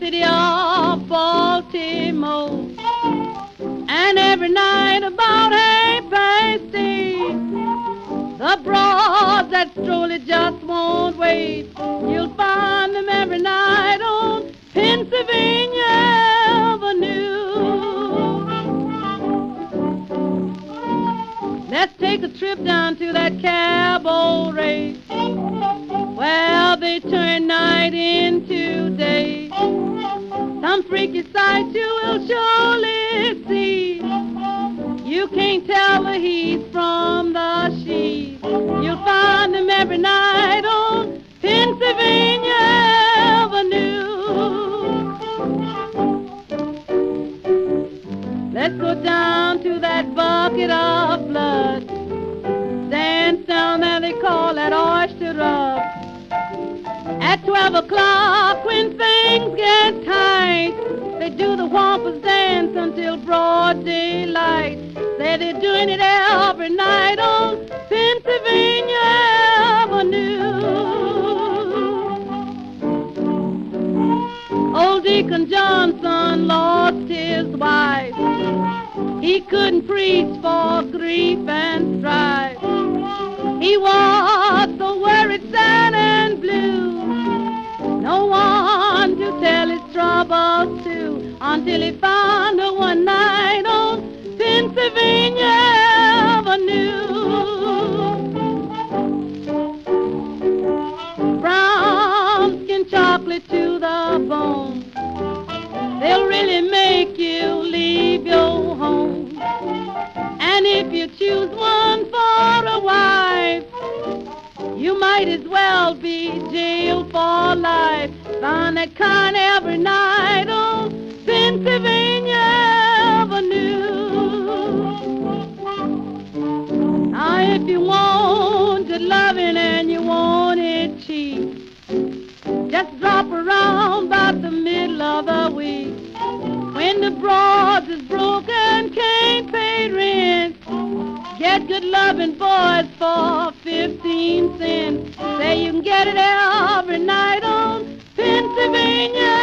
city of Baltimore. And every night about 8:30, the broads that stroll it just won't wait. You'll find them every night on Pennsylvania Avenue. Let's take a trip down to that cabaret. Well, they turn night into day. Some freaky sights you will surely see. You can't tell the heat from the sheep. You'll find them every night on Pennsylvania Avenue. Let's go down to that bucket of blood. Dance down there, they call that oyster rub. At 12 o'clock when things get tight, they do the Wampus dance until broad daylight. Say they're doing it every night on Pennsylvania Avenue. Old Deacon Johnson lost his wife. He couldn't preach for grief and strife. He was so worried, sad and blue. No one to tell his troubles to, until he found her one night on Pennsylvania Avenue. Brown skin chocolate to the bone, they'll really make you leave your home. And if you choose one for a wife, you might as well be jailed for life. Find that kind every night on Pennsylvania Avenue. Now if you want good loving and you want it cheap, just drop around about the middle of the week. When the broads is broke and can't pay rent, get good loving boys for 15 cents. Say you can get it every night on Pennsylvania